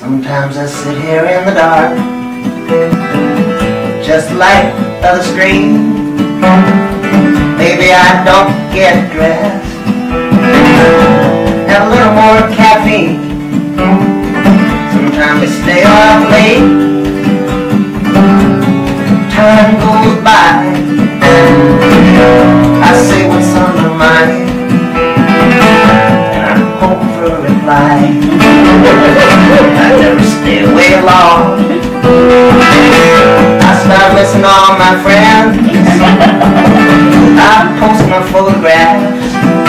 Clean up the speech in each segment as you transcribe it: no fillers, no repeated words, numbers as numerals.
Sometimes I sit here in the dark, just like the screen. Maybe I don't get dressed, have a little more caffeine. Sometimes I stay up late, time goes by, I say what's on my mind, and I hope for a reply. I never stay away long, I start missing all my friends, I post my photographs,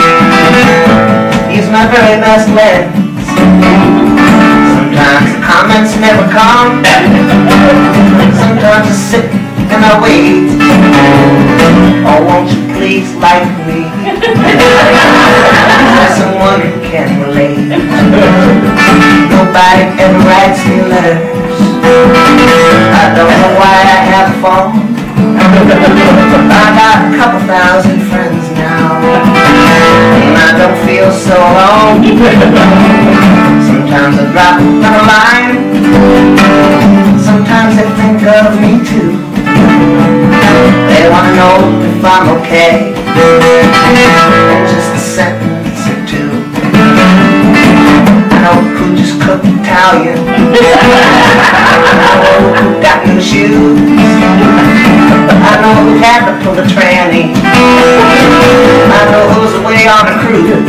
use my very best lens. Sometimes the comments never come, sometimes I sit and I wait. Oh, won't you please like me? There's someone who can relate. Nobody ever writes me letters, I don't know why I have a phone. I got a couple thousand friends now, and I don't feel so alone. Sometimes I drop another line, sometimes they think of me too. They want to know if I'm okay, in just a sentence or two. I know who just cooked Italian, I know who got new shoes, I know who had to pull the tranny, I know who's away on a cruise,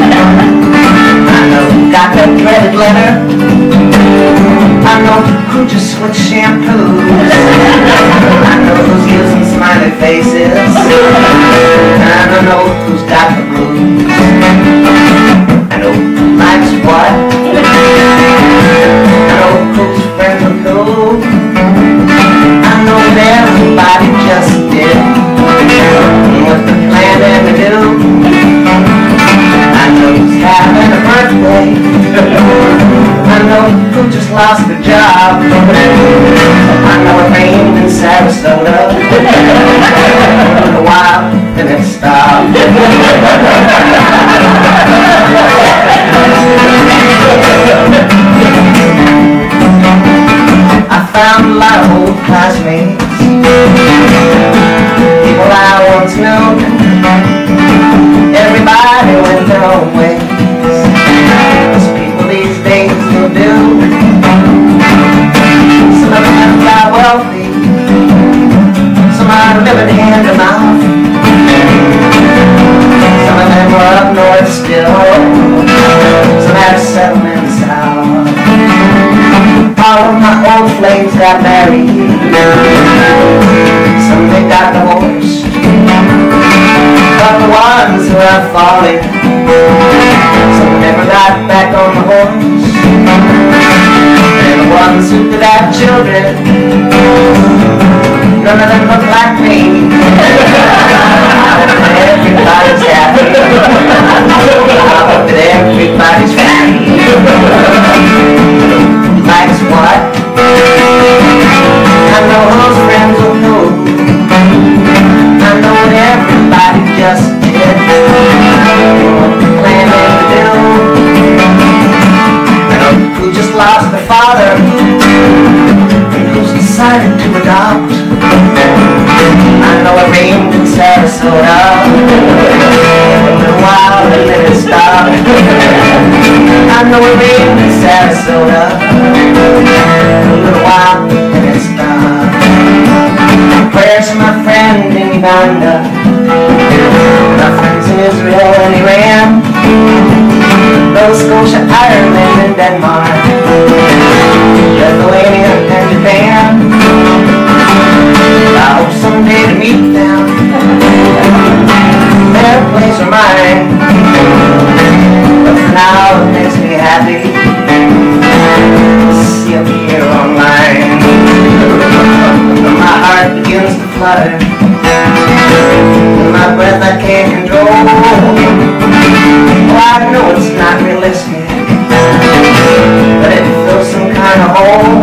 I know who got that dreaded letter, I know who just switched shampoos, I know who's using smiley faces, and I know who's got the blues. I know who likes what, I know who's friends with who, I know that everybody just did what they're planning to do. I know who's having a birthday, I know who just lost their job, I know it rained in Sarasota for a while and it stopped. I found a lot of old classmates, people I once knew. Everybody went their own ways, as people these days will do. Some of them got wealthy, some are living hand to mouth, some of them were up north still, some had a settlement south. All of my old flames got married, some they got divorced, but the ones who are falling, some never got back on the horse, and the ones who could have children, none of them look like me. I hope that everybody's happy, I hope that everybody's happy. Likes what? I know whose friends will know, I know what everybody just did, what they're planning to do. I know who just lost their father, and who's decided to adopt. I know it rained in Sarasota for a little while and then it stopped. I know it rained in Sarasota for a little while and it stopped. Prayers to my friend in Uganda, my friends in Israel and Iran, Nova Scotia, Ireland and Denmark, Lithuania and Japan. I hope someday to meet them, their place or mine, but for now it makes me happy to see them here online. My heart begins to flutter, and my breath I can't control. Oh, I know it's not realistic, but it fills some kind of hole.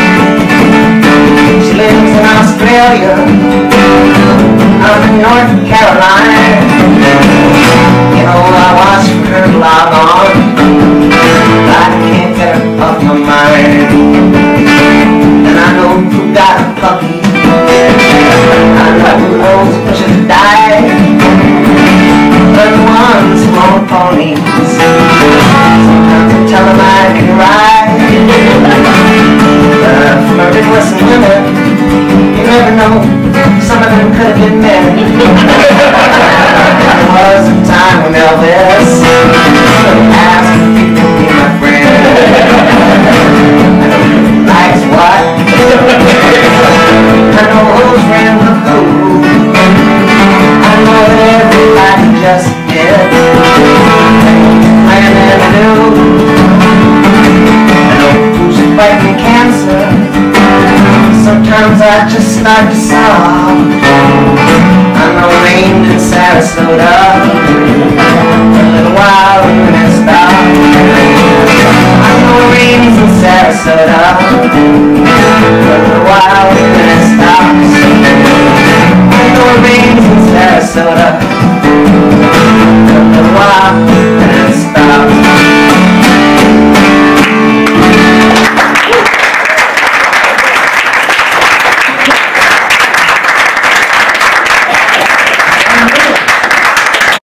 She lives in Australia, I'm in North Carolina. You know, I watch her log on, I can't get her off my mind. I just like a song. I know it rained in Sarasota a little while and then it stopped. I know it rains in Sarasota a little while and then it stops. I know it rains in Sarasota a little while